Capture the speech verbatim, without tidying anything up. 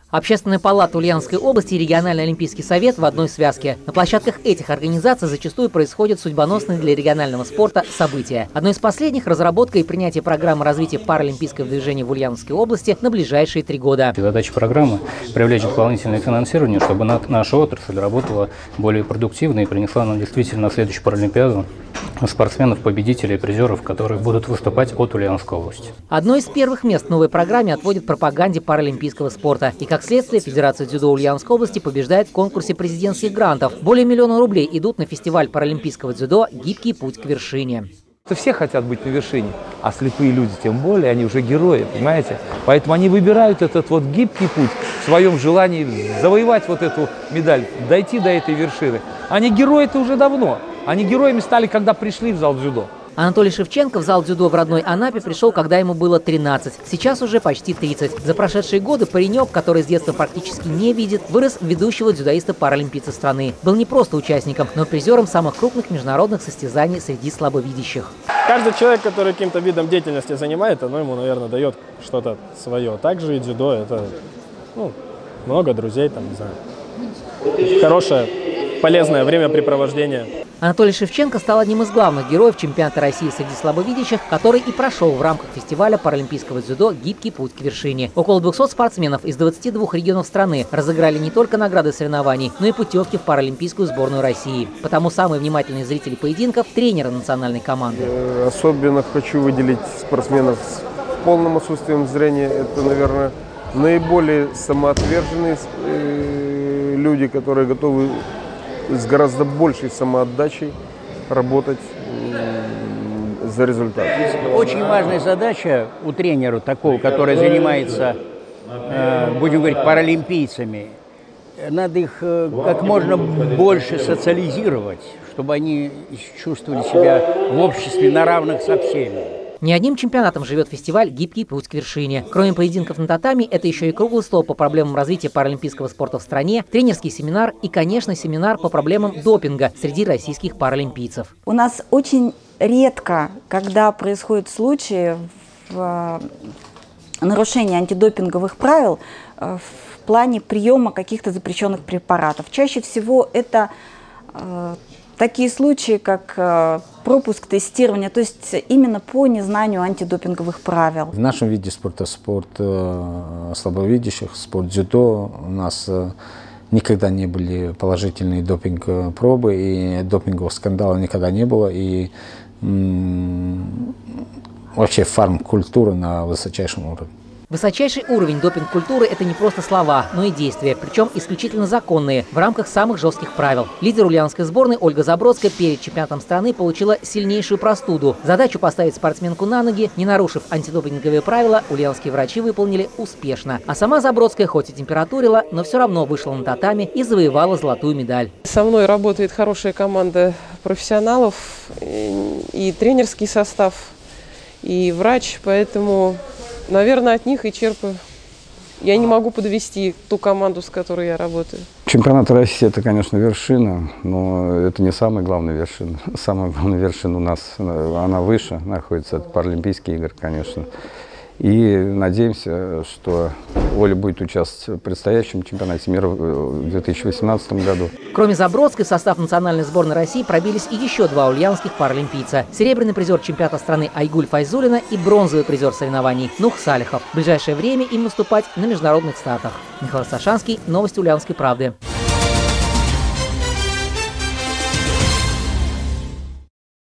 Общественная палата Ульяновской области и региональный олимпийский совет в одной связке. На площадках этих организаций зачастую происходят судьбоносные для регионального спорта события. Одно из последних – разработка и принятие программы развития паралимпийского движения в Ульяновской области на ближайшие три года. Задача программы – привлечь дополнительное финансирование, чтобы наша отрасль работала более продуктивно и принесла нам действительно на следующую Паралимпиаду спортсменов, победителей и призеров, которые будут выступать от Ульяновской области. Одно из первых мест в новой программе отводит пропаганде паралимпийского спорта. И как следствие, Федерация дзюдо Ульяновской области побеждает в конкурсе президентских грантов. Более миллиона рублей идут на фестиваль паралимпийского дзюдо «Гибкий путь к вершине». Все хотят быть на вершине, а слепые люди тем более, они уже герои, понимаете? Поэтому они выбирают этот вот гибкий путь в своем желании завоевать вот эту медаль, дойти до этой вершины. Они герои-то уже давно. Они героями стали, когда пришли в зал дзюдо. Анатолий Шевченко в зал дзюдо в родной Анапе пришел, когда ему было тринадцать. Сейчас уже почти тридцать. За прошедшие годы паренек, который с детства практически не видит, вырос в ведущего дзюдоиста-паралимпийца страны. Был не просто участником, но и призером самых крупных международных состязаний среди слабовидящих. Каждый человек, который каким-то видом деятельности занимается, оно ему, наверное, дает что-то свое. Также и дзюдо – это ну, много друзей, там, не знаю, хорошее, полезное времяпрепровождение. Анатолий Шевченко стал одним из главных героев чемпионата России среди слабовидящих, который и прошел в рамках фестиваля паралимпийского дзюдо «Гибкий путь к вершине». Около двухсот спортсменов из двадцати двух регионов страны разыграли не только награды соревнований, но и путевки в паралимпийскую сборную России. Потому самые внимательные зрители поединков – тренеры национальной команды. Особенно хочу выделить спортсменов с полным отсутствием зрения. Это, наверное, наиболее самоотверженные люди, которые готовы с гораздо большей самоотдачей работать за результат. Очень важная задача у тренера такого, который занимается, будем говорить, паралимпийцами. Надо их как можно больше социализировать, чтобы они чувствовали себя в обществе на равных со всеми. Не одним чемпионатом живет фестиваль «Гибкий путь к вершине». Кроме поединков на татами, это еще и круглый стол по проблемам развития паралимпийского спорта в стране, тренерский семинар и, конечно, семинар по проблемам допинга среди российских паралимпийцев. У нас очень редко, когда происходят случаи в нарушении антидопинговых правил в плане приема каких-то запрещенных препаратов. Чаще всего это такие случаи, как пропуск тестирования, то есть именно по незнанию антидопинговых правил. В нашем виде спорта, спорт слабовидящих, спорт дзюдо, у нас никогда не были положительные допинг-пробы, и допингового скандала никогда не было, и вообще фармкультура на высочайшем уровне. Высочайший уровень допинг-культуры – это не просто слова, но и действия, причем исключительно законные, в рамках самых жестких правил. Лидер ульяновской сборной Ольга Забродская перед чемпионатом страны получила сильнейшую простуду. Задачу поставить спортсменку на ноги, не нарушив антидопинговые правила, ульяновские врачи выполнили успешно. А сама Забродская хоть и температурила, но все равно вышла на татами и завоевала золотую медаль. Со мной работает хорошая команда профессионалов, и тренерский состав, и врач, поэтому... Наверное, от них и черпаю. Я не могу подвести ту команду, с которой я работаю. Чемпионат России – это, конечно, вершина, но это не самая главная вершина. Самая главная вершина у нас, она выше находится, это Паралимпийские игры, конечно. И надеемся, что Оля будет участвовать в предстоящем чемпионате мира в две тысячи восемнадцатом году. Кроме Забродской, в состав национальной сборной России пробились и еще два ульяновских паралимпийца. Серебряный призер чемпионата страны Айгуль Файзулина и бронзовый призер соревнований Нух Салихов. В ближайшее время им выступать на международных стартах. Михаил Сашанский, новости Ульяновской правды.